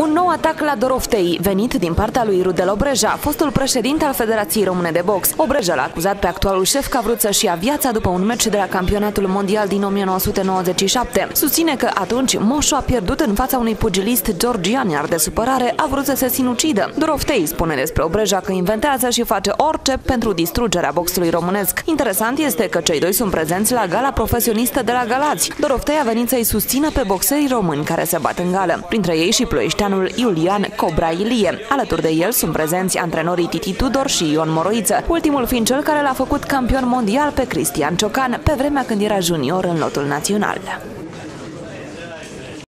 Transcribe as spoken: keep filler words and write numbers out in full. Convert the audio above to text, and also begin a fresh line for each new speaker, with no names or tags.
Un nou atac la Doroftei, venit din partea lui Rudel Obreja, fostul președinte al Federației Române de Box. Obreja l-a acuzat pe actualul șef că a vrut să-și ia viața după un meci de la campionatul mondial din o mie nouă sute nouăzeci și șapte. Susține că atunci Moșu a pierdut în fața unui pugilist georgian, iar de supărare a vrut să se sinucidă. Doroftei spune despre Obreja că inventează și face orice pentru distrugerea boxului românesc. Interesant este că cei doi sunt prezenți la gala profesionistă de la Galați. Doroftei a venit să-i susțină pe boxerii români care se bat în gală. Printre ei și ploieșteanul Iulian Cobra Ilie. Alături de el sunt prezenți antrenorii Titi Tudor și Ion Moroiță, ultimul fiind cel care l-a făcut campion mondial pe Cristian Ciocan pe vremea când era junior în lotul național.